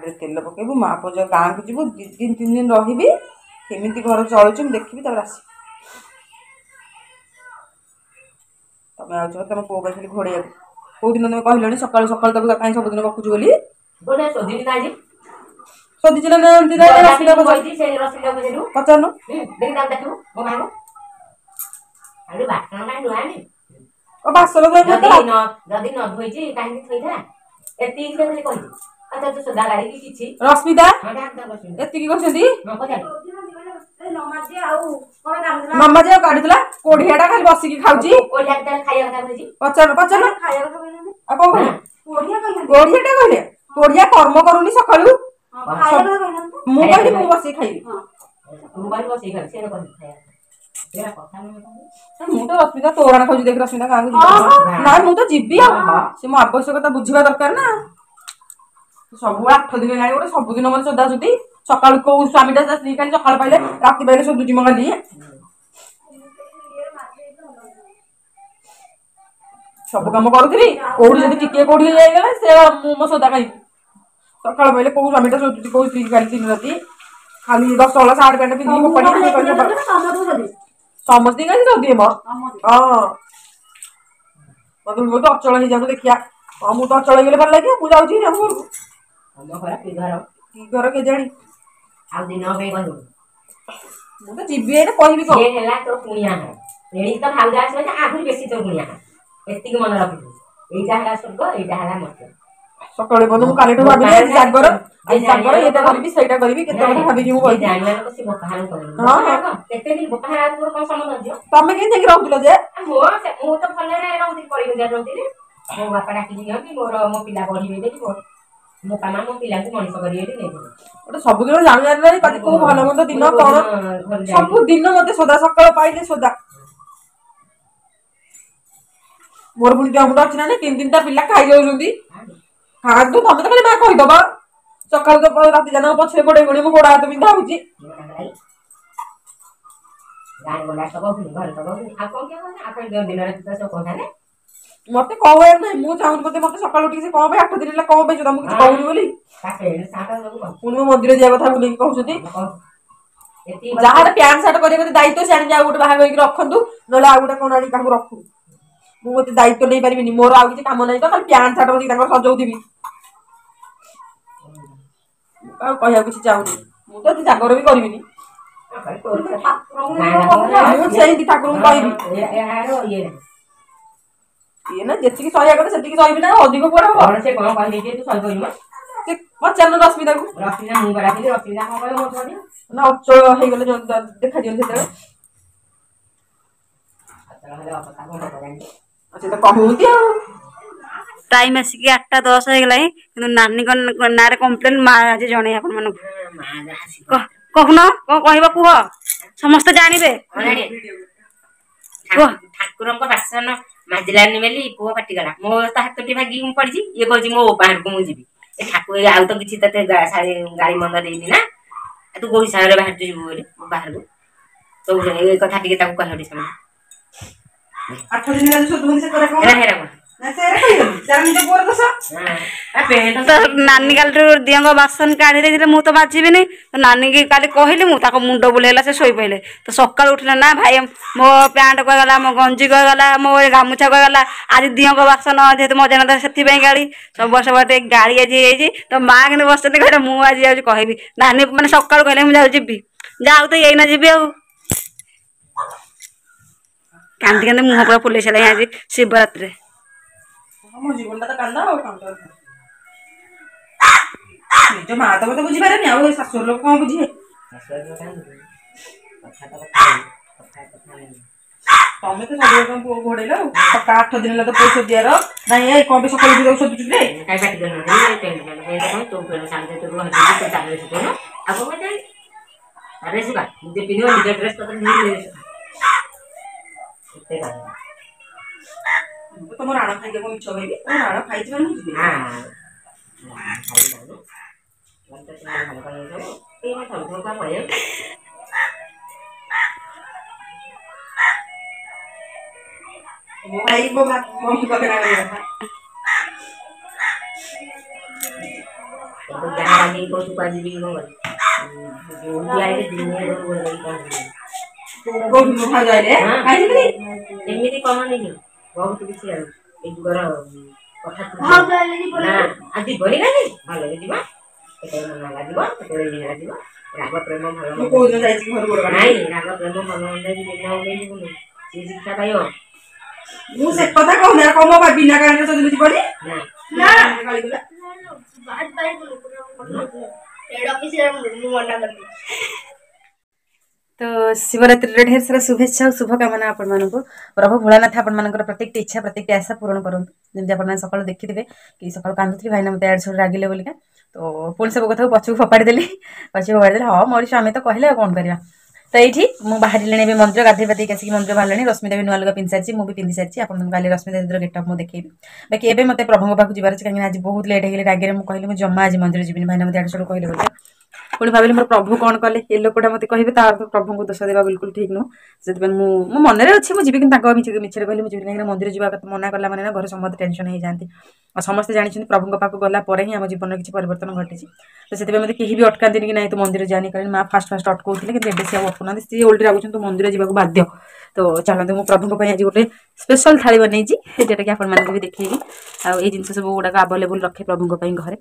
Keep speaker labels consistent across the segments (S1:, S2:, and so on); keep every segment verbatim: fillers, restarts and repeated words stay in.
S1: तेल पकेबू माँ पुज गाँ को जीवु दी दिन तीन दिन रही केमी घर चलुच देखी आस तुम आज तुम पुओ खाली घोड़े कौ दिन तुम कहल सका सका कहीं सबुदिन बकुच बोली सदी पचार बासन रश्मिता एति मामा जी काढ़ी कोढ़िया खाली बसिक खाऊची पचार पचार कौन कोढ़िया कहले कोढ़िया कर्म करूनी सका मुझे बस खाइबी ମୁଁ ତ ରଶ୍ମିତା ତୋରାଣ ଖାଉଛି ଦେଖି ରଶ୍ମିତା ଗାଁକୁ ଯିବି ନା ମୁଁ ତ ଯିବି ଆଉ ସେ ମୋ ଆବଶ୍ୟକତା ବୁଝିବା ଦରକାର ନା ସବୁ ଆଠ ଦିନ ହେଲାଣି ଗୋଟେ ସବୁଦିନ ମତେ ସୋଦାସୁଦି ସକାଳୁ କୋଉ ସ୍ୱାମୀଟା ସ୍ତ୍ରୀ ଖାଲି ସକାଳୁ ପାଇଲେ ରାତି ପାଇଲେ ସୋଦୁଛି ମୋ ଖାଲି ସବୁ କାମ କରୁଥିବି କୋଉଠି ଯଦି ଟିକେ କୋଉଠି ଯାଇଗଲା ସେ ମୁଁ ମୋ ସୋଦା ଖାଇବି ସକାଳୁ ପାଇଲେ କୋଉ ସ୍ୱାମୀଟା ସୋଦୁଛି କୋଉ ସ୍ତ୍ରୀ ଖାଲି ଦିନ ରାତି ଖାଲି ଦଶ ହଳ ସାର୍ଟ ପ୍ୟାଣ୍ଟ ପିନ୍ଧିକି ସମସ୍ତେ କାହିଁ ଯଦି ମ ହଁ ମତେ ବହୁତ ଅଚଳ ହେଇଯାଉ ଦେଖିଆ ହଁ ମୁଁ ତ ଅଚଳ ହେଇଗଲେ ଭଲ ଲାଗିବ ମୁଁ ଯାଉଛି ଆମ ଘରକୁ ଘର କେଜାଣି ଆଉ ଦିନ ମୁଁ ତ ଯିବି ଏଇଟା କହିବି କଣ ହେଲା ତୋ କୁଣିଆ ଏଣିକି ତ ଭାଉଜ ଆସିବ ଆହୁରି ବେଶୀ ତୋ କୁଣିଆ ଏତିକି ମନେ ରଖିଥିବୁ ଏଇଟା ହେଲା ସ୍ୱର୍ଗ ଏଇଟା ହେଲା ମର୍ତ୍ତ୍ୟ ସକାଳେ ବন্ধୁ ମୁଁ କାଲିଠୁ ଭାବିଲି ଆଜି ଜାଗର ଆଜି ଜାଗର ଏଇଟା କରିବି ସେଇଟା କରିବି କେତେ କଥା ଭାବିକି ମୁଁ କହିବି ତମେ କେମିତି ରହୁଥିଲ ଯେ ମୁଁ ତ ଭଲରେ ରହୁଥିଲି ପଳେଇ ରହୁଥିଲି ମୋ ବାପା ଡାକି ଦିଅନ୍ତି ମୋର ମୋ ପିଲା ପଢିବେ ଦେଖି ମୋ କାମ ମୋ ପିଲାଙ୍କୁ ମଣିଷ କରିବେ ନେଇଥିଲେ ଗୋଟେ ସବୁଦିନ ଜାଣିବାରେ କୋଉ ଭଲ ମନ୍ଦ ଦିନ କଣ ସବୁ ଦିନ ମତେ ସଦା ସକାଳ ପାଇଲେ ସଦା ମୋର ପୁଣି ଦେହ ମୁଣ୍ଡ ଅଛି ନା ତିନି ତିନିଟା ପିଲା ଖାଇଯାଉଛନ୍ତି ଖାଆନ୍ତୁ ତମେ ତ ଖାଲି ମା କହିଦବା ସକାଳୁ ତ ରାତି ଯାକ ପଛରେ ଗୋଡେଇ ଗୋଡେଇ ମୋ ଗୋଡ ହାତ ବିନ୍ଧା ହଉଛି ମତେ କହେ ନାହିଁ ମୁଁ ଚାହୁଁଛି ମତେ ମତେ ସକାଳୁ ଉଠିକି ସେ କଣ ପାଇଁ ଆଠ ଦିନ ହେଲା କଣ ପାଇଁ ତମକୁ କିଛି କହୁନି ବୋଲି ପୁଣି ମୋ ମନ୍ଦିର ଯିବା କଥା ନେଇକି କହୁଛନ୍ତି ଯାହାର ପ୍ୟାଣ୍ଟ ସାର୍ଟ କରିବା ଦାୟିତ୍ୱ ସେ ଆଣିକି ଆଉ ଗୋଟେ ବାହାର କରିକି ରଖନ୍ତୁ ନହେଲେ ଆଉ ଗୋଟେ କଣ ଆଣିକି କାହାକୁ ରଖୁ ମୁଁ ମତେ ଦାୟିତ୍ୱ ନେଇ ପାରିବିନି ମୋର ଆଉ କିଛି କାମ ନାହିଁ ତ ଖାଲି ପ୍ୟାଣ୍ଟ ସାର୍ଟ ବସିକି ତାଙ୍କର ସଜଉଥିବି ଆଉ କହିବାକୁ କିଛି ଚାହୁଁନି ମୁଁ ତ ଜାଗର ବି କରିବିନି ମୁଁ ସେମିତି ଠାକୁରଙ୍କୁ କହିବି ଇଏ ନା ଯେତିକି ସହିବା କଥା ସେତିକି ସହିବି ନା ଅଧିକ କୁଆଡେ ହବ ସେ କଣ କହିଲେ ତୁ ସହିପାରିବୁ ସେ ପଚାରୁନ ରଶ୍ମିତାକୁ ରଶ୍ମିତା ମୁଁ ଡାକିଲି ରଶ୍ମିତା କଣ କହିବ ନା ଅଚଳ ହେଇଗଲେ ଦେଖାଯିବ ସେତେବେଳେ ସେ ତ କହୁନ୍ତି ଆଉ
S2: टाइम आसिक आठटा दस हो गला कि नानी ना कम्प्लेन माँ आज जन आप कहन कौन कह कुह समस्ते जानवे
S3: ठाकुर बासन माजिलानी बेली पुओ फाटिगला मो हाथटी भागिक पड़ी ये कह मो बाहर को मुझे ठाकुर आउ तो किसी ते गाड़ी मंद देनी ना तू कौ हिसाब से बाहर जीव बोली बाहर को तो कथा टे कहल
S1: आठ दिन
S2: नानी काली दिंग बासन काढ़ी दे मुझे तो बाजबी तो नानी की काली कहली मुझे मुंड बुलेला से शोई पड़े तो सका उठिले ना भाई मो पैंट कहगला मो गंजी कहगला मो गामुछा कहगला आज दिंग बासन जेहतु मजा ना से गाड़ी सब वर्ष बटे गाड़ी आज तो माँ कि बस कह मुझे आज जाऊँ कहबी नानी मैंने सका कहले मुझे जी जाऊ तो यही जी कांदी कांदी मुह पूरा फुले सारे आज शिवरात्रि
S1: निज माँ तो मत बुझीपारे आ शाशुर लोग कौन बुझे तमें तो सब पुओ घोड़ेल सका आठ दिन तो पुओ सोदियार ना कौन सकाल सोदुचु तुम राण खाई मिछ कहबी राण खाई मम्मी पकड़ा
S3: नहीं को तू पाजी भी हो गई दिया है दिन में वो गई का
S1: कोन मुखा जाइले खाइ दिबी
S3: एमिति कम नहीं बहुत किछि आ ए जुगर কথা
S2: ହଁ ତାହେଲେ ଯିବ
S3: ନା ଆଜି ବଳି ଗଲି ଭଲରେ ଯିବା କେତେବେଳେ ମନ ଲାଗିବ କେତେବେଳେ ଇଏ ଲାଗିବ ରାଗ ପ୍ରେମ ଭଲ
S1: ମୁଁ କୋଉ ଦିନ ଯାଇଛି ଘର ଗୋଡ
S3: ନାଇଁ ରାଗ ପ୍ରେମ ଭଲ ମନ୍ଦ ଦିନ ନେଇଯିବୁନି ସେ ଶିକ୍ଷା ପାଇବ
S1: ମୁଁ ସେ କଥା କହୁନି ଆଉ କମ ବା ବିନା କାରଣରେ ସଜୁଲି ଯିବନି
S3: ନା
S1: ନା ଗାଳି କଲା
S2: ବାଦ ବାଇ ବୋଲ ହେଡ ଅଫିସରେ ମୁଁ ମନା କରିଥିଲି। तो शिवरात्रि ढेर सारा शुभेच्छा और शुभकामना आपण मानक प्रभु भोलानाथ आपण मानकर प्रत्येक इच्छा प्रत्येक आशा पूर्ण करंतु जेमती आपण सकाळ देखिथिबे कि सकाळ कांदुथि भाईना मते आड छोड़ रागिले बोलिका तो पुणी सब कथा पछू फपाड़ी देली पछू फपाड़ी देली हां मोर स्वामी तो कहले कोन करिया तो ये मु बाहर लेने मंदिर गाधे पाधे आसिक मंदिर बाहर रश्मिता भी नुआ लुगा पिंधि सारी मुझे पिंधि सारी आपको रश्मिता दीदी गेटअप मुझे देखी बाकी एवं मत प्रभु पाक जबार कहीं आज बहुत लेट हो रागे मुझे कहली मुझे जमा आज मंदिर जीवन भाईना मत आड़ कहले बोले पुणी भाविली मोर प्रभु कौन कले ये लोकटा मत कहे तार तो प्रभु को दोष देवा बिल्कुल ठीक नुह से मो मन में अच्छी मुझे कि मिछे कहली मुझे कहीं मंदिर जावा मना कला मैंने घर समस्त टेंशन हो जाती और समस्ते जानते प्रभु पाक गला ही आम जीवन किसी परिवर्तन घटी तो से मतलब कहीं भी अटकाती कि ना तो मंदिर जानी कहीं माँ फास्ट फास्ट अटकाउले कि सी अटकुना सी ओल्टी रागुन तो मंदिर जावाक बाध्य तो चलते मुझे प्रभु आज गोटे स्पेशल थाली बनई जोटा कि आपण भी देखी आई जिन सब गुड़ाक आवेलेबल रखे प्रभु घरे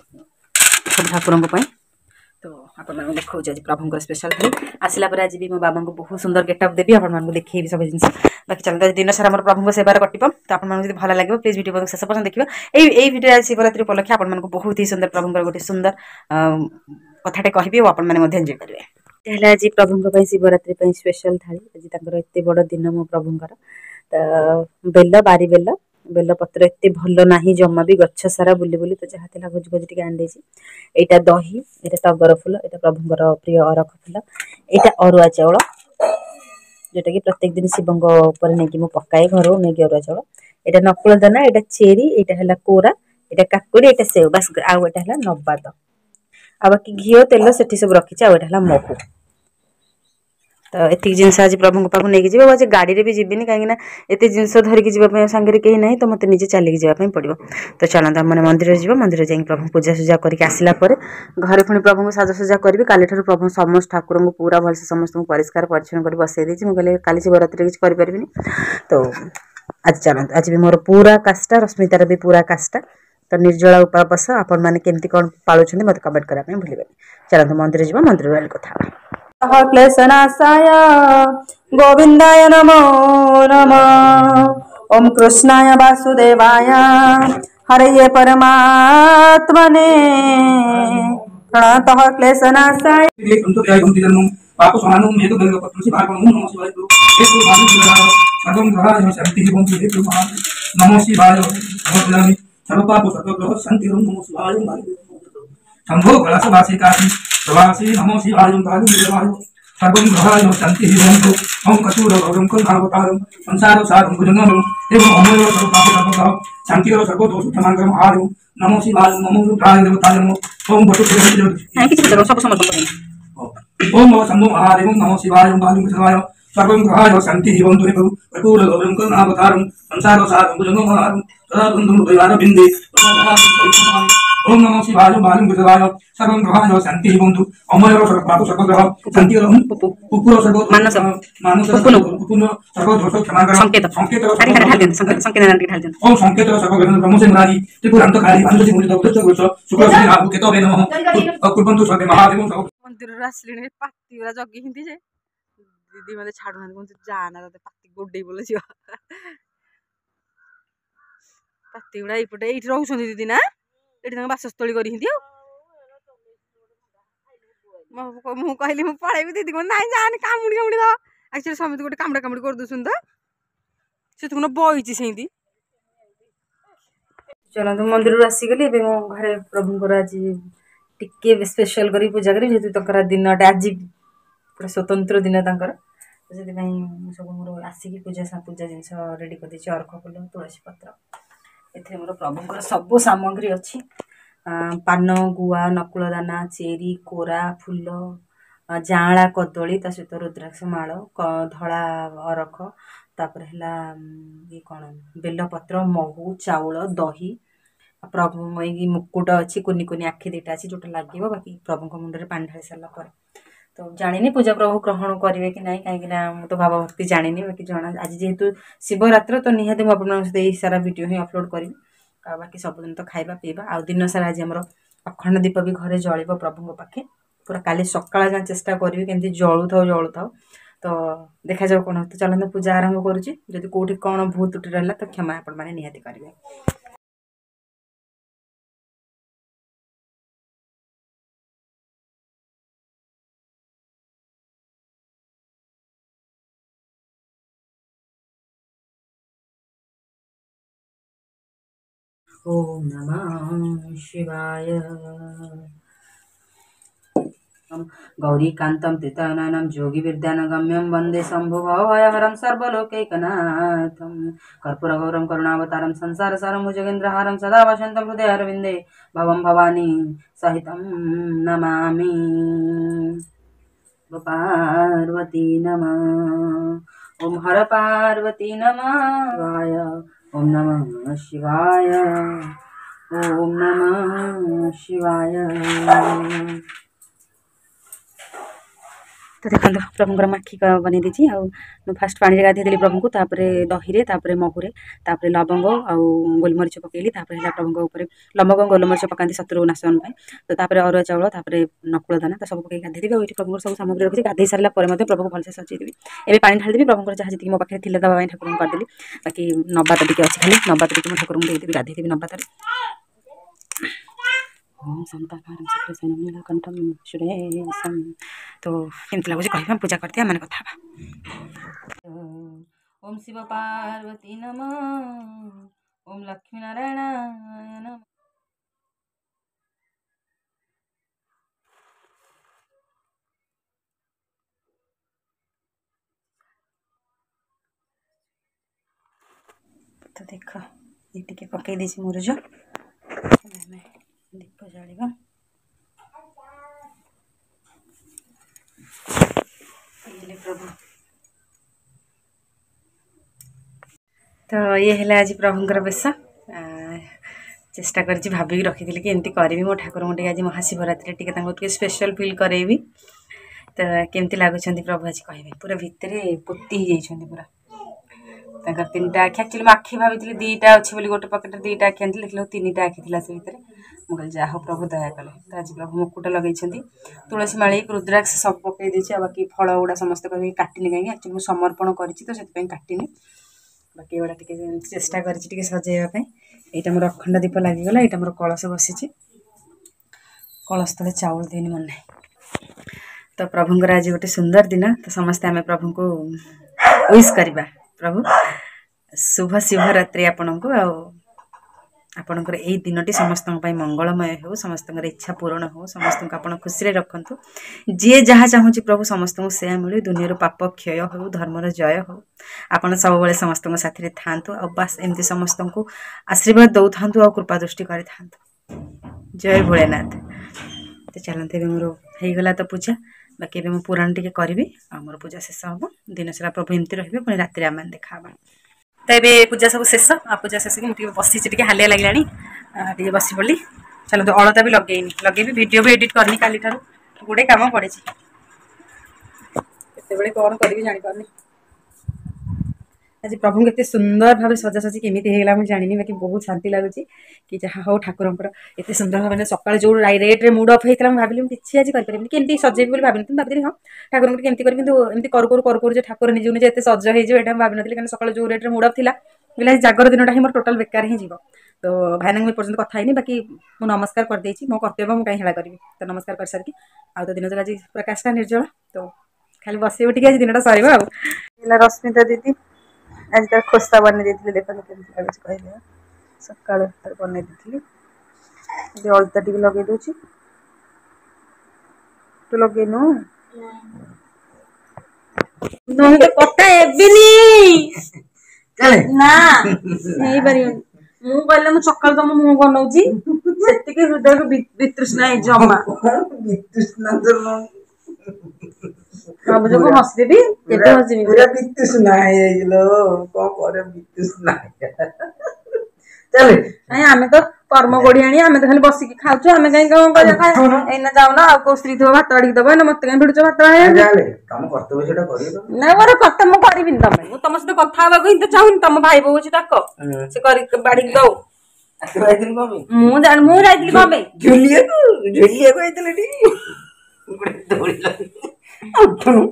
S2: सब ठाकुर तो आपण देखा आज प्रभु स्पेशल थाली आसला आज भी मो बाबा को बहुत सुंदर गेटअप देवी आपको देखी सब जिन बाकी चलते दिन सारा मोर प्रभु सेवार कटो तो आप भल लगे प्लीज वीडियो शेष पर्यटन देखिए यही वीडियो शिवरात्रि उपलक्षे आपको बहुत ही सुंदर प्रभु गोटे सुंदर कथाटे कहबी और आपने एंजॉय करेंगे आज प्रभु शिवरात्रि स्पेशल थाली आज एत बड़ दिन मो प्रभुंर तो बेल बारी बेल बेलपत्र एत भल ना जमा भी गछ सारा बुली बुली तो जहाँ थी भोज भोज आंदे यहाँ दही यहाँ टगर फुल यहाँ प्रभुंर प्रिय अरख फुल यहाँ अरुआ चाउल जोटा कि प्रत्येक दिन शिव नहीं पकाए घर नहीं अरुआ चाउल यहाँ नकुल दाना यहाँ चेरी यहाँ है कोरा यहाँ काकुड़ी यहाँ सेव बास आउ यहाँ है नबाद आ बाकी घी तेल से सब रखी आउ यहाँ महू तो एति जिनस आज प्रभु पाक नहीं जी आज गाड़ी भी जीविनी कहीं एत जिनस धरिकी जावाई सांगे कहीं ना तो मत निजे चलिकी जावाई पड़ो तो चलता मैंने मंदिर जी मंदिर जा प्रभु पूजा सूजा करके आसला घरे पुणी प्रभु को साजसजा करी काली प्रभु समस्त ठाकुर को पूरा भलसे समस्त परिष्कार परिच्छन कर बसई देती मुझे काली शिवरात्रि किसी करें तो आज चलते आज भी मोर पूरा काष्टा रश्मितार भी पूरा काष्टा तो निर्जला उपास आपण मैंने केमती कौन पालुंट मत कमेंट करने भूलें चलते मंदिर जी मंदिर वाली कथा क्लेशनाशाय गोविंदाय नमो नमः ओम कृष्णाय वासुदेवाय हरये परमात्मने प्रणतः क्लेशनाशाय पाप समानम हेतु गंगा पत्र से भाग नमो शिवाय हेतु भाग सर्वं ग्रहाय शांति भवन्तु हेतु नमो शिवाय भवन्तु सर्व पाप सर्व ग्रह शांति नमो शिवाय शंभो कलश वासी काशी प्रवासी नमो शिवाय भाग शिवाय सर्वं ग्रहाय शांति भवन्तु ओम कसूर गौरम कल्पावतारम संसार सारं भुजंगम एवं अमोय सर्व पाप सर्व ग्रह शांति और सर्व दोष क्षमांकरम आरु नमो शिवाय नमो रुद्राय देवताय नमो ओम भटु सब समझ ओम नमः शंभो महादेव नमो शिवाय ओम बालुं शिवाय सर्वं ग्रहाय शांति भवन्तु हेतु कर्पूर गौरं करुणावतारं संसार सारं भुजंगम आरु तदा बन्धुं द्वैवार बिन्दे ओम नमो शिवाय ओम बालुं शिवाय सर्वं ग्रहाय शांति भवन्तु अमय सर्व पाप सर्व ग्रह शांति और पुपुर सर्व मानस मानस पुपुन सर्व दोष क्षमांकरम संकेत संकेत संकेत संकेत ओम संकेत सर्व ग्रह ब्रह्म से मुरारी त्रिपुरांतकारी अंधति मुनि दग्ध गोच शुक्र से राहु केतवे नमः कुर्वन्तु सर्वे महादेवं सर्व मंदिर आसली पाती गुरा जगी हिंदी जे दीदी मत छाड़ू ना जाना तो पाती गोडे बोले झील पाती गुड़ा ये ये रोच दीदी ना ये बासस्थली कर मुझे कहली मुझे पलैबी दीदी को ना जाने कामुड़ी कामुड़ी दो एक्चुअली समित गोटे कामुड़ा कामुड़ी कर दूसरी तो से तुम बही से चलते मंदिर आसीगली मो घरे प्रभुंर आज टिके स्पेशल कर पूजा करी जेहतु दिन आज पूरा स्वतंत्र दिन तर तो से सब मोर आसिक पूजा पूजा जिन रेडी कर देती अर्घ फुल तुलसी पत्र ए मोर प्रभुंर सब सामग्री अच्छी पान गुआ नकुल दाना चेरी कोरा फुल जाँला कदली ता सहित रुद्राक्ष माल धला अरख तापर है ये कौन बेलपत्र महू चाउल दही
S1: प्रभु ये मुकुट अच्छी कुनि कुनि आखि दुटा अच्छी जोटा लगे बाकी प्रभु मुंडे पानी ढाली सारा तो जानी पूजा प्रभु ग्रहण करेंगे कि ना कहीं तो भाव भक्ति जानी बाकी जना आज जेहेतु शिवरात्र तो निहाती मुझे सारा वीडियो ही अपलोड करी बाकी सबुदिन तो खाଇବା पीवा आ दिन सारा आज आम अखंड दीप भी घरे जल प्रभु पाखे पूरा काली सकाळ जाए चेष्टा करी केमती जलू था जलू था तो देखा जाओ कौन तो चलते पूजा आरंभ करुच्ची जदि कौटी कौन भूल त्रुटि रहा तो क्षमा आपण मैंने निहाती करेंगे। ओम नमः शिवाय। गौरीकान्तं त्रितननं योगिविद्यानगम्यं वन्दे शम्भुभवभयहरं सर्वलोकैकनाथं कर्पूरगौरं करुणावतारं संसारसारं भुजगेन्द्रहारं सदा वसन्तं हृदयारविन्दे भवं भवानी सहितं नमामि। पार्वती नमः। ओम हर पार्वती नमः शिवाय। ओम नमः शिवाय। ओम नमः शिवाय। तो देखो प्रभुଙ୍କର ମାଖି बन देती फास्ट पानी गाधेदेली प्रभु को दही तापर महूरे तापर लवंग आउ गोलमरीच पकेली है प्रभु लवंग गोलमरीच पकाती शत्रु नाशन तो तापर अरुआ चाउल तापर नकुल दाना तो सब पकई गाधेदेवी और प्रभु सब सामग्री रखी गाधे सारा पर प्रभु भलसे सजेदेवी एवं पानी ढालीदेवी प्रभु जहाँ जी मो पाखे थे दवा ठाकुर करदेली बाकी नबात टी अच्छी खाली नबात टी ठाकुर को देदेवी गाधेदेवी नबात ओम नीलकंठम सुरेशम तो केमती लगुच कह पूजा करते हैं मैंने कथा ओम शिव पार्वती नमः। ओम लक्ष्मी नारायण नमः। तो देख ये टिके पकई देसी मुरुज दीप जलिबा प्रभु तो ये है आज प्रभुंर बेश चेष्टा कर भाभी रखी कि एमती करी मो ठाकुर मुझे आज महाशिवरात्रि टी स्पेशल फिल करेबी तो केमती लगुच प्रभु आज कहे पूरा भितर पोती जाइए पूरा तक तीन टा आखि एक्चुअली आखि भाई दीटा अच्छी बोली गोटे पकेट दीटा आखि आनी देखिए तीन टा आखि थी से भितर मुझे जहा हो प्रभु दया कले तो आज प्रभु मुकुट लगे तुलसी माड़ी रुद्राक्ष सब पकई देती बाकी फल गुड़ा समस्त कह काटिनी कहीं एक्चुअली मुझे समर्पण करी तो काटिनी बाकी एगुड़ा टी चेष्टा कर सजाइवाई यहाँ मोर अखंड दीप लगिगला यहाँ मोर कलश बसी कलश तले चाउल देनी मन ना तो प्रभुंर आज गोटे सुंदर दिन तो समस्ते आम प्रभु को विश करवा प्रभु शुभ शिवरात्रि आपण को आपणकर यही दिन समस्त मंगलमय हो समस्त इच्छा पूरण हो समस्त आप खुशी रखु जी जहाँ चाहूँगी प्रभु समस्त को से मिले दुनिया पाप क्षय हो धर्मर जय हो आपड़ सब समस्त साथी था बास एमती समस्त को आशीर्वाद दौ था कृपा दृष्टि कर जय भोलेनाथ तो चलते मोर होगला तो पूजा बाकी एवं पुराण टी करी मोर पूजा शेष हम दिन सारा प्रभु एमती रे पुणी रात आम देखा तो ये पूजा सब शेष आ पूजा शेष कि बसी हालिया लगे बस पड़ी चलो तो अलता भी लगेनी लगे वीडियो भी एडिट करनी काली ठार गुड़े कम पड़े कौन करी जानी आज प्रभु के सुंदर भाव सजासजी केमी होगा मुझे जानी बाकी बहुत शांति लगुच कि जहाँ हो ठाकुर एत सुंदर भाव सकाल जो रेट्रे मुड अफ होता है भाविली किसी आज करें केमती सजेबी बोली भाभी भाभी हाँ ठाकुर केमती करी एमती करू करू करू करू ठाकुर निज निजे एत सज हो भाभी नी कहीं सकाल जो रेट्रे मुड अफ थी बोले जागर दिन ही मोर टोटाल बेकार ही जीव तो भाईना मुझे पर्यटन कथा है बाकी मुझे नमस्कार करदे मो कर्तव्य मुझे कहीं हेला करी तो नमस्कार कर सारिकी आउ तो दिन सारा आज प्रकाशटा निर्जला तो खाली बस उठिक आज दिन सर रश्मिता दीदी आज तर खोस्ता बन देती देख केमती लगे कह सका बन दी अलता टी लगे दूसरी तू लगेनु कथा ना नहीं पार मु कहले मु सकाल तुम मुह बनाऊँगी से हृदय को वितृष्णा है जमा वितृष्णा बाबू जो हसदेवी केते हसमी पूरा वितृष्णा है लो कौन करे वितृष्णा चल नहीं आमे तो कर्म कोड़ी आनी आमे तो खाली बसिकी खाउछु आमे काई कम କରିବା एना जाउना आ को स्त्री थो भात अडी दबो एना मते काई भिडुछ भात आया
S4: जाले काम कर्तव्य सेटा करियो
S1: ना मोर कत म करबिन तमे मु तम सହିତ କଥା हबा को हि चाहुन तम भाई बोउ छि डाक से करी बाडी दौ
S4: आइतिल कमे
S1: मु जान मु जाइतिल कमे
S4: झुलिया को झुलिया को आइतिल टी गुडे दौड़ी ला उठनु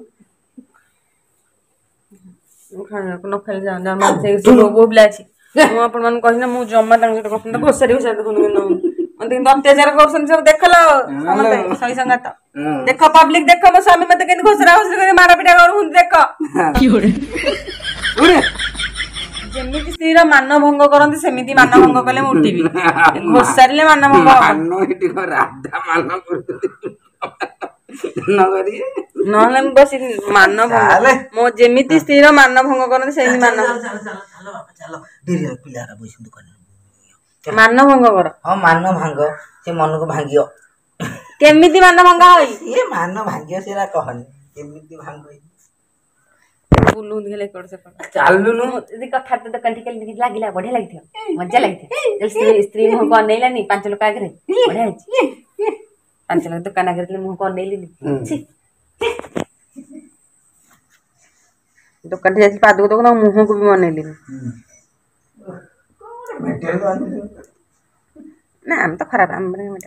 S1: खाना को न खाली जा जा मान से सो बो बिला छि मु अपन मन कहि ना मु जम्मा तांग सହିତ गपन त घोसरी घोसरी देखुन न मते किंतु अत्याचार करसन सब देखलो समते सही संगत देखो पब्लिक देखो मो स्वामी मते केन घोसरा घोसरी करे मारा पिटा कर हुन देखो की होरे उरे जेमिति स्त्री रा मान भंग करंती सेमिति मान भंग कले मु उठिबी घोसरीले मान भंग
S4: मान इटी को राधा मान करते नगरी
S1: नहले म बसी मान भंग मो जेमिति स्त्री रा मान भंग करंती सेहि मान
S4: चलो चलो बापा चलो धीरे पिला रा बसिन दुकान
S1: मान भंग कर
S4: हां मान भांग से मन को भांगियो
S1: केमिति मान भंग होई
S4: ये मान भांगियो सेरा कहनी केमिति भांग
S1: बुलु गेले कर से
S4: चालू नु
S2: यदि कथा तो दुकान ठीक लागिला बढ़िया लागिथ्यो मजा लागिथ्यो स्त्री स्त्री मुह को नेलानी पांच लोक आगे बढ़िया अछि पांच लोक दुकान आगे मुह को नेलिनी छी
S1: दुकान जाई पादको तो ना मुह को भी मनेली ना हम तो खराब हम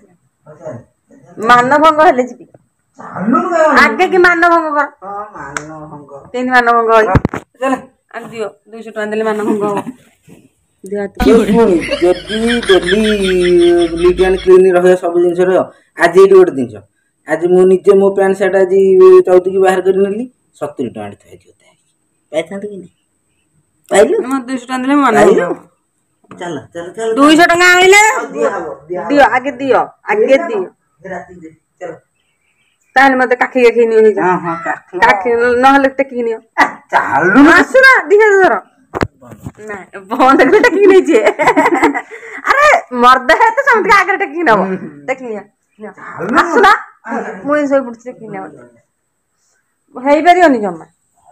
S1: मान भंग हेले जी आगे की मान भंग कर
S4: हां मान भंग
S1: तीन मान भंग होई
S4: चल
S1: आ दियो दो सौ टका देले मान भंग हो दिया
S4: जदी डेली लीगल क्लीन रहे सब जिंस रे आज एटी गोटे जिंस आज मु निजे मो पैंट शर्ट आज चौथी की बाहर कर नेली सत्तर टका थई दियो पैसा कि नहीं पाइलु
S1: म दो सौ टका देले मान भंग
S4: चल चल चल
S1: दो सौ टका आइले
S4: दिया हबो
S1: दियो आगे दियो आगे दियो
S4: राती दे चल
S1: ताले मते काखी काखी नियो जा
S4: हां हां काखी
S1: काखी न हले टेकी नियो
S4: चालू
S1: आसुरा दिहे जरा ना बंद कर टेकी नहीं जे अरे मर्द है तो समझ के आगे टेकी नबो टेकी नियो आसुरा मुई सोई बुडछ टेकी नियो हेई परियोनी जम्मा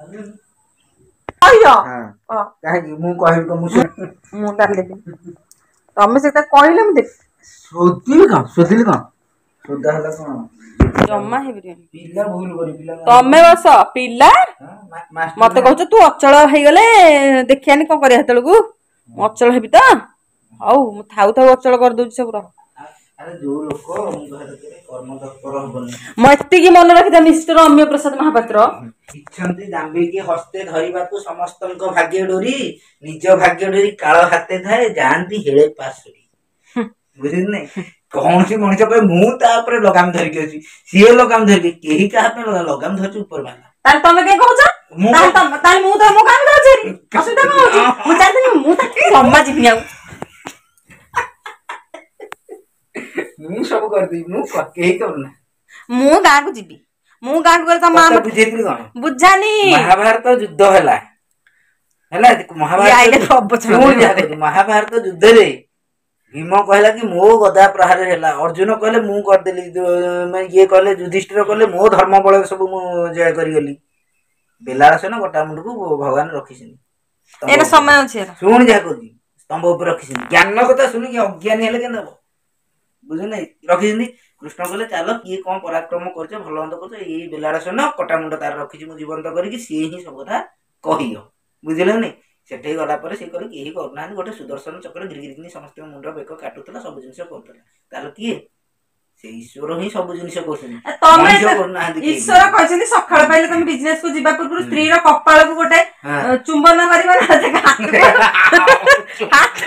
S1: अयो
S4: हां काहे मु कहि को मु
S1: मु डाल देबी तमे से त कहिले मु देख
S4: सोदिल का सोदिल का सोदा हला कोन
S1: जम्मा हे परियोनी
S4: पिला भूल करी पिला
S1: तमे बस पिला मते कहछ तू अचल हे गले देखियानी कोन करी हतल को अचल हेबी त हौ मु थाउ थाउ अचल कर दउछ सब र
S4: अरे जो लोक घर के कर्म तत्पर हबनी
S1: मत्ती की मन रखिता मिस्टर अम्य प्रसाद महापात्र
S4: इच्छन्ति दाम्बे के हस्ते धरिबा को समस्तनको भाग्य डोरी निज भाग्य डोरी काळ हाते थाए जानती हेळे पासुरी बुझिन नै कौन सी मनुष्य पे मु ता ऊपर लगाम धर के अछि सिए लगाम धर के केही का पे लगाम धर ऊपर वाला
S1: ताल तमे के कहछ ताल तम ताल मु तो मु काम करछि असुविधा न होछि मु चाहते मु त सम्मा जिबिया
S4: मु सब कर दी मु केही करना
S1: मु गां को जिबी मु गां को त मां
S4: बुझेतली कोन
S1: बुझानी
S4: महाभारत युद्ध होला होला महाभारत महाभारत युद्ध रे भीम कहला कि मो गदा प्रहार हैला अर्जुन कहले मु कर देली मैं ये कहले युधिष्ठिर कहले मो धर्म बळ सब मु जय करी गेली बेलारस न गोटा मुंड को भगवान रखिसिन
S1: एना समय अछि
S4: सुन जा कोदी स्तंभ ऊपर रखिसिन ज्ञान कथा सुनि कि अज्ञानी हेले केन दबो बुझु नै रखिसिन कृष्ण कहले चलो की कोन पराक्रम करछ भलो अंत करछ एई बेलारस न गोटा मुंड तार रखिछि मु जीवंत करी कि सी ही सब कथा कहियो बुझिले नै सेठे गला पर से कहले केही करना गोटे सुदर्शन चक्र गिरगिरकिनी समस्त मुंड बेक काटुतला सब जिंस करतला ताल की से ईश्वर ही सब जिंस करछन
S1: तमे ईश्वर कहछनी सखाळ पाइले तमे बिजनेस को जिबा पूर्व स्त्री रो कपाळ को गोटे चुंबन करबा ना हाथ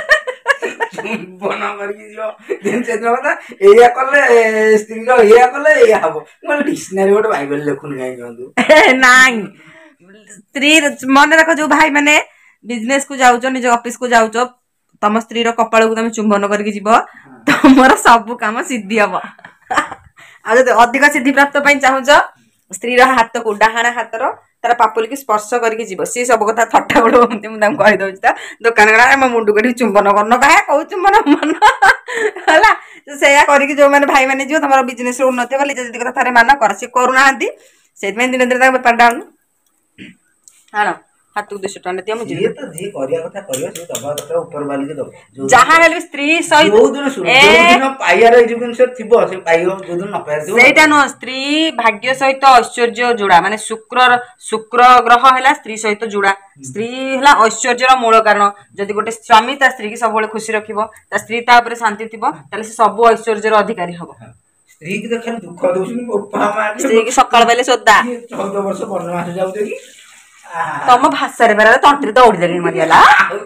S4: चुंबन करके जो दिन से जो ना एया करले स्त्री रो एया करले एया हबो मन डिक्शनरी गोटे बाइबल लेखुन गाय गंदु
S1: नाही स्त्री मन रख जो भाई माने बिजनेस को जाउचो निज ऑफिस को जाउचो तम स्त्री रो कपाळ को तमे चुंबन करके जीव तमरा सब काम सिद्धि हबो आ जदि अधिक सिद्धि प्राप्त पई चाहुचो स्त्री रो हाथ को डाहाणा हाथ रो तार पापुल की स्पर्श करके जीव सी सब कथा थट्टा बड़ मते मु दाम कहि दउछ त दुकान गडा हम मुंडु कठी चुंबन करनो काहे कहू चुंबन मन हला सेया करके जो माने भाई माने जो तमरा बिजनेस रो उन्नति होली जदि कथा थारे मान कर से करू नाहंती सेत में दिन दिन व्यापार डाउन हां
S2: ହାତକୁ ଦୁଇଶହ ଟଙ୍କା ଦିଅ ମୁଁ ଯିବି
S4: ଯିଏ ତ ଯିଏ କରିବା କଥା କରିବ ସେ ଦବା କଥା ଉପର ବାଲିକି ଦବ ଯୋଉ
S2: ଯାହା ହେଲେ ବି ସ୍ତ୍ରୀ ସହିତ
S4: ଯୋଉ ଦିନ ଶୁଣ
S2: ଏ
S4: ଯୋଉ ଦିନ ପାଇବାର ଏଇ ଯୋଉ ଜିନିଷ ଥିବ ସେ ପାଇବ ଯୋଉ ଦିନ ନ ପାଇବାର ଥିବ
S2: ସେଇଟା ନୁହଁ ସ୍ତ୍ରୀ ଭାଗ୍ୟ ସହିତ ଐଶ୍ୱର୍ଯ୍ୟ ଯୋଡା ମାନେ ଶୁକ୍ର ଶୁକ୍ର ଗ୍ରହ ହେଲା ସ୍ତ୍ରୀ ସହିତ ଯୋଡା ସ୍ତ୍ରୀ ହେଲା ଐଶ୍ୱର୍ଯ୍ୟର ମୂଳ କାରଣ ଯଦି ଗୋଟେ ସ୍ୱାମୀ ତା ସ୍ତ୍ରୀ କି ସବୁବେଳେ ଖୁସି ରଖିବ ତା ସ୍ତ୍ରୀ ତା ଉପରେ ଶାନ୍ତି ଥିବ ତାହେଲେ ସେ ସବୁ ଐଶ୍ୱର୍ଯ୍ୟର ଅଧିକାରୀ ହବ
S4: ସ୍ତ୍ରୀ କି ତ ଖାଲି ଦୁଃଖ ଦଉଛନ୍ତି ବୋପା ମା
S2: ସ୍ତ୍ରୀ କି ସକାଳ ବେଲେ ସୋଦା
S4: ଚଉଦ ବର୍ଷ ବନବାସ ଯାଉଛ କି
S2: ତମ ଭାଷାରେ ବେলা ତଣ୍ଟିରେ ଦୌଡ଼ିଦେଲି ମରିଗଲା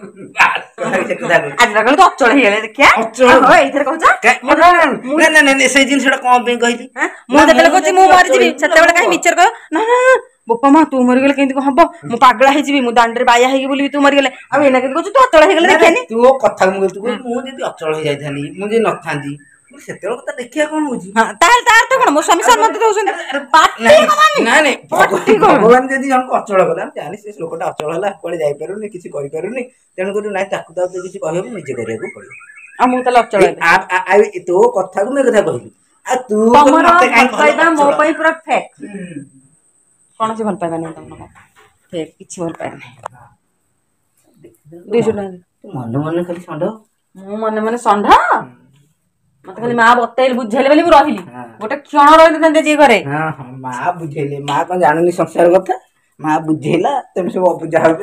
S2: ଆଜି କହିଲୁ ତ ଅଚଳ ହେଇଗଲେ ଦେଖିଆ ଏଇଥିରେ କହୁଛ
S4: ସେଇ ଜିନିଷଟା କଣ ପାଇଁ କହିଲି
S2: ମୁଁ ଯେତେବେଳେ କହୁଛି ମୁଁ ମରିଯିବି ସେତେବେଳେ କାହିଁ ମିଛରେ କହିବ ନା ନା ବୋପା ମା ତୁ ମରିଗଲେ କେମିତି କଣ ହବ ମୁଁ ପାଗଳା ହେଇଯିବି ମୁଁ ଦାଣ୍ଡରେ ବାୟା ହେଇକି ବୁଲିବି ତୁ ମରିଗଲେ ଆଉ ଏଇନା କେମିତି କହୁଛୁ ତୁ ଅଚଳ ହେଇଗଲେ ଦେଖିଆନି
S4: ତୋ କଥା ମୁଁ ମୁଁ ଯଦି ଅଚଳ ହେଇଯାଇଥାନ୍ତି ମୁଁ ଯଦି ନଥାନ୍ତି ସେତେବେଳେ କଥା ଦେଖିବା କଣ ହଉଛି
S2: ତାହେଲେ ତାର ତ କଣ ମୋ ସ୍ୱାମୀ ସମ୍ମତି ଦଉଛନ୍ତି
S4: ଭଗବାନ ଯଦି ଜଣକୁ ଅଚଳ କଲା ଜାଣି ସେ ଲୋକଟା ଅଚଳ ହେଲା କୁଆଡେ ଯାଇପାରୁନି କିଛି କରିପାରୁନି ତେଣୁକରି ନାଇଁ ତାକୁ ତ କିଛି କହିବାକୁ ନିଜେ କରିବାକୁ ପଡିବ
S2: ଆଉ ମୁଁ ତାହେଲେ ଅଚଳ
S4: ତୋ କଥାକୁ ମୁଁ କଥା କହିଲି ଆଉ ତୁ
S2: ମୋ ପାଇଁ ପୁରା ଫେକ୍ କୌଣସି ଭଲ ପାଇବା ନାହିଁ ତମର ଫେକ୍ କିଛି ଭଲ ପାଇବା ନାହିଁ ଦୁଇଶହ ଟଙ୍କା
S4: ମନେ ମନେ ଖାଲି ଷଣ୍ଢ
S2: ମୁଁ ମନେ ମନେ ଷଣ୍ଢ ମତେ ଖାଲି ମା ବତେଇଲେ ବୁଝେଇଲେ ବୋଲି ମୁଁ ରହିଲି ଗୋଟେ କ୍ଷଣ ରହିଥାନ୍ତେ ଯିଏ ଘରେ
S4: ମା ବୁଝେଇଲେ ମା କଣ ଜାଣୁନି ସଂସାର କଥା ମା ବୁଝେଇଲା ତେଣୁ ସବୁ ଅବୁଝା ହଉଛ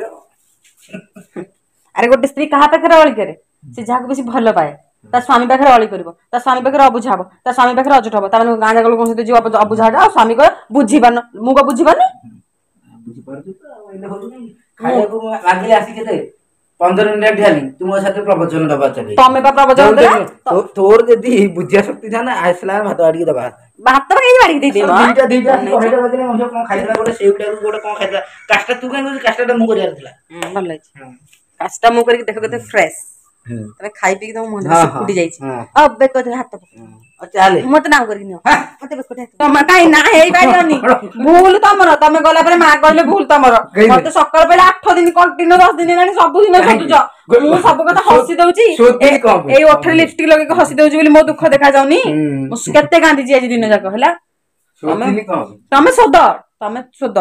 S2: ଆରେ ଗୋଟେ ସ୍ତ୍ରୀ କାହା ପାଖରେ ଅଳି କରେ ସେ ଯାହାକୁ ବେଶୀ ଭଲ ପାଏ ତା ସ୍ୱାମୀ ପାଖରେ ଅଳି କରିବ ତା ସ୍ୱାମୀ ପାଖରେ ଅବୁଝା ହବ ତା ସ୍ୱାମୀ ପାଖରେ ଅଜଟ ହବ ତାମାନେ ଗାଁ ଯାକ ଲୋକଙ୍କ ସହିତ ଯିବ ଅବୁଝା ହବ ଆଉ ସ୍ୱାମୀ କହ ବୁଝିପାରୁନ ମୁଁ କଣ ବୁଝିପାରୁନି
S4: ବୁଝିପାରୁଛୁ ତ ଖାଇବାକୁ ଲାଗିଲେ ଆସି କେତେ ପନ୍ଦର ମିନିଟ୍ ଢାଲି ତୁ ମୋ ସାথে ପ୍ରବଚନ ଦବା ଚାଲି
S2: ତମେ ବା ପ୍ରବଚନ ଦେଲା
S4: ତୋର ଯଦି ବୁଝିବା ଶକ୍ତି ଥାନ୍ତା ଆସିଲା ଭାତ ବାଡ଼ିକି ଦବା
S2: ଭାତ କେହି ବାଡ଼ିକି ଦେଇଦେବ
S4: ଦିଟା ଦିଟା କଣ ଖାଇଥିଲା ଗୋଟେ ସେଇଟାକୁ ଗୋଟେ କଣ ଖାଇଥିଲା କାଷ୍ଟା ତୁ କାଇଁ କହୁଛୁ କାଷ୍ଟାଟା ମୁଁ କରିବାର ଥିଲା
S2: ଭଲ ହେଇଛି କାଷ୍ଟା ମୁଁ କରିକି ଦେଖ କେତେ ଫ୍ରେଶ ତମେ ଖାଇ ପିଇକି ତମ ମୁହଁ ଫୁଟି ଯାଇଛି ଆଉ ବେକ ହାତ
S4: ଚାଲେ
S2: ମତେ ନାଁ କରିକି ନିଅ ମତେ ବେକ ତମେ କାଇଁ ନା ହେଇପାରିବନି ଭୁଲ ତମର ତମେ ଗଲା ପରେ ମା କହିଲେ ଭୁଲ ତମର ମତେ ସକାଳ ବେଳେ ଆଠ ଦିନ କଣ୍ଟିନ୍ୟୁ ଦଶ ଦିନ ହେଲାଣି ସବୁଦିନ ଶୋଧୁଛ ମୁଁ ସବୁ କଥା ହସି ଦଉଛି ଏଇ ଓଠରେ ଲିପଷ୍ଟିକ ଲଗେଇକି ହସି ଦଉଛି ବୋଲି ମୋ ଦୁଃଖ ଦେଖା ଯାଉନି ମୁଁ କେତେ କାନ୍ଦିଛି ଆଜି ଦିନ ଯାକ ହେଲା ତମେ ଶୋଧ ତମେ ଶୋଧ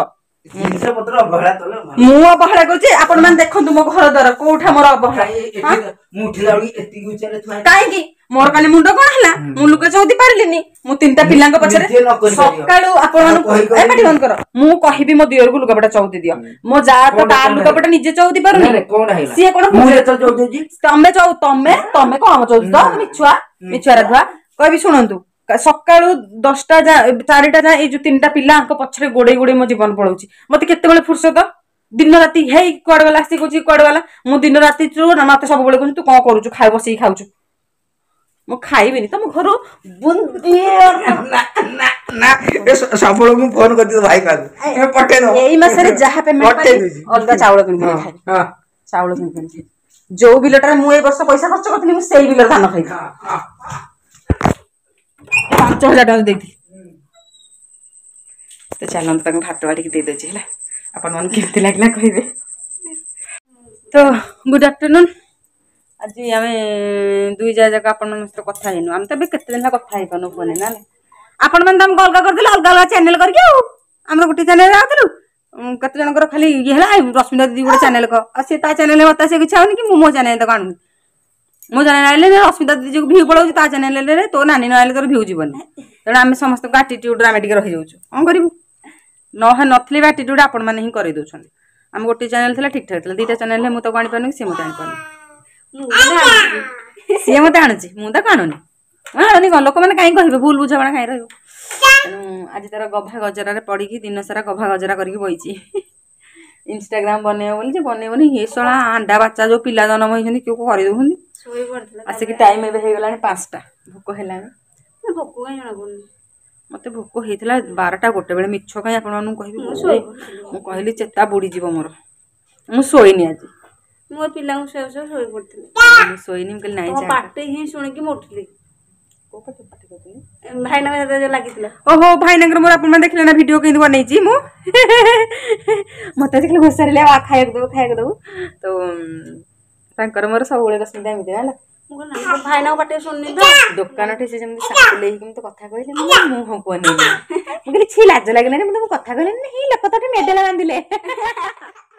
S2: ମୁଁ ଅବହେଳା କରୁଛି ଆପଣ ମାନେ ଦେଖନ୍ତୁ ମୋ ଘର ଦ୍ୱାର କୋଉଠା ମୋର ଅବହେଳା କାହିଁକି ମୋର କାଲି ମୁଣ୍ଡ କଣ ହେଲା ମୁଁ ଲୁଗା ଚଉତି ପାରିଲିନି ମୁଁ ତିନିଟା ପିଲାଙ୍କ ପଛରେ ସକାଳୁ ଆପଣ କର ମୁଁ କହିବି ମୋ ଦିଅରକୁ ଲୁଗାପଟା ଚଉତି ଦିଅ ମୋ ଯା ତ ତାର ଲୁଗାପଟା ନିଜେ ଚଉତି ପାରୁନି ସିଏ କଣ ତମେ ଚଉ ତମେ ତମେ କଣ ଚଉତି ତ ମିଛୁଆ ମିଛୁଆର ଧୁଆ କହିବି ଶୁଣନ୍ତୁ ସକାଳୁ ଦଶଟା ଯା ଚାରିଟା ଯାଏ ଏଇ ଯୋଉ ତିନିଟା ପିଲାଙ୍କ ପଛରେ ଗୋଡେଇ ଗୋଡେଇ ମୋ ଜୀବନ ପଳଉଛି ମତେ କେତେବେଳେ ଫୁର୍ସତ ଦିନ ରାତି ହେଇ କୁଆଡେ ଗଲା ଆସି କହୁଛି କୁଆଡେ ଗଲା ମୁଁ ଦିନ ରାତି ମତେ ସବୁବେଳେ କହୁଛି ତୁ କଣ କରୁଛୁ ଖାଇ ବସିକି ଖାଉଛୁ ମୁଁ ଖାଇବିନି ତମ ଘରୁ
S4: ସବୁବେଳେ ମୁଁ ଫୋନ କରିଦିଅ ଭାଇ ପାଖକୁ
S2: ଏଇ ମାସରେ ଯାହା ପେମେଣ୍ଟ ଅଲଗା ଚାଉଳ କିଣିକି ଖାଇବି ଚାଉଳ କିଣିକି ଖାଇବି ଯୋଉ ବିଲଟାରେ ମୁଁ ଏଇ ବର୍ଷ ପଇସା ଖର୍ଚ୍ଚ କରିଥିଲି ମୁଁ ସେଇ ବିଲରେ ଧାନ ଖାଇବି ପାଞ୍ଚ ହଜାର ଟଙ୍କା ଦେଇଥିଲି ତ ଚାଲନ୍ତୁ ତାଙ୍କୁ ଭାତ ବାଟିକି ଦେଇଦେଉଛି ହେଲା ଆପଣ ମାନଙ୍କୁ କେମିତି ଲାଗିଲା କହିବେ ତ ଗୁଡ୍ ଆଫ୍ଟରନୁନ୍ ଆଜି ଆମେ ଦୁଇ ଯା ଯାକ ଆପଣମାନଙ୍କ ସହିତ କଥା ହେଇନୁ ଆମେ ତ ଏବେ କେତେ ଦିନ ହେଲା କଥା ହେଇପାରୁନୁ ଫୋନରେ ନା ଆପଣ ମାନେ ତ ଆମକୁ ଅଲଗା କରିଦେଲେ ଅଲଗା ଅଲଗା ଚ୍ୟାନେଲ କରିକି ଆଉ ଆମର ଗୋଟେ ଚ୍ୟାନେଲ ଆଉଥିଲୁ କେତେ ଜଣଙ୍କର ଖାଲି ଇଏ ହେଲା ରଶ୍ମିତା ଦିଦି ଗୋଟେ ଚ୍ୟାନେଲ କହ ଆଉ ସେ ତା ଚ୍ୟାନେଲରେ ମତେ ଆସିବାକୁ ଇଚ୍ଛା ହଉନି କି ମୁଁ ମୋ ଚ୍ୟାନେଲ ତାକୁ ଆଣୁନି ମୋ ଚ୍ୟାନେଲ ଆଣିଲେ ରଶ୍ମିତା ଦିଦି ଯୋଉ ଭିଉ ପଳାଉଛି ତା ଚ୍ୟାନେଲରେ ତୋ ନାନୀ ନ ଆଣିଲେ ତୋର ଭିଉ ଯିବନି ତେଣୁ ଆମେ ସମସ୍ତଙ୍କ ଆଟିଟ୍ୟୁଡରେ ଆମେ ଟିକେ ରହିଯାଉଛୁ କଣ କରିବୁ ନ ନଥିଲେ ବି ଆଟିଟ୍ୟୁଡ ଆପଣ ମାନେ ହିଁ କରିଦଉଛନ୍ତି ଆମେ ଗୋଟେ ଚ୍ୟାନେଲ ଥିଲା ଠିକ ଠାକ ଥିଲା ଦିଟା ଚ୍ୟାନେଲରେ ମୁଁ ତାକୁ ଆଣିପାରୁନି ସିଏ ମତେ ଆଣିପାରୁନି ସିଏ ମତେ ଆଣୁଛି ମୁଁ ତାକୁ ଆଣୁନି ଆଣୁନି କଣ ଲୋକମାନେ କାହିଁ କହିବେ ଭୁଲ ବୁଝାମଣା କାହିଁ ରହିବ ତେଣୁ ଆଜି ତାର ଗଭା ଗଜରାରେ ପଡିକି ଦିନ ସାରା ଗଭା ଗଜରା କରିକି ବଇଛି ଇନଷ୍ଟାଗ୍ରାମ ବନେଇବ ବୋଲି ଯେ ବନେଇବନି ଏ ଶଳା ଆଣ୍ଡା ବାଚ୍ଚା ଯୋଉ ପିଲା ଜନ୍ମ ହେଇଛନ୍ତି କେଉଁ କରିଦଉଛନ୍ତି ଆସିକି ଟାଇମ ଏବେ ହେଇଗଲାଣି ପାଞ୍ଚଟା ଭୋକ ହେଲାଣି ଭୋକ କାହିଁ ଜଣାପଡୁନି ମତେ ଭୋକ ହେଇଥିଲା ବାରଟା ଗୋଟେ ବେଳେ ମିଛ କାହିଁ ଆପଣମାନଙ୍କୁ କହିବି ମୁଁ କହିଲି ଚେତା ବୁଡିଯିବ ମୋର ମୁଁ ଶୋଇନି ଆଜି ମୋ ପିଲାଙ୍କୁ ଶୋଇ ଶୋଇ ଶୋଇ ପଡିଥିଲି ମୁଁ ଶୋଇନି ମୁଁ କହିଲି ନାଇଁ ପାଟି ହିଁ ଶୁଣିକି ମୁଁ ଉଠିଲି ଭାଇନା ଲାଗିଥିଲା ଓହୋ ଭାଇନାଙ୍କର ମୋର ଆପଣ ଦେଖିଲେ ନା ଭିଡିଓ କେମିତି ବନେଇଛି ମୁଁ ମତେ ଦେଖିଲେ ଘୋଷାରିଲେ ଖାଇବାକୁ ଦେବୁ ଖାଇବାକୁ ଦେବୁ ତ ତାଙ୍କର ମୋର ସବୁବେଳେ ରଶ୍ମିତା ଏମିତି ହେଲା ଭାଇନା ପାଟି ଶୁଣିନି ଦୋକାନଠି ସେ ଯେମିତି ସାକୁଲେ ହେଇକି ମତେ କଥା କହିଲେ ମୁଁ ହବୁନି ମୁଁ କହିଲି ଛି ଲାଜ ଲାଗିଲାନି ମୁଁ ତମକୁ କଥା କହିଲେନି ଲୋକ ତ ମେଡେଲ ବାନ୍ଧିଲେ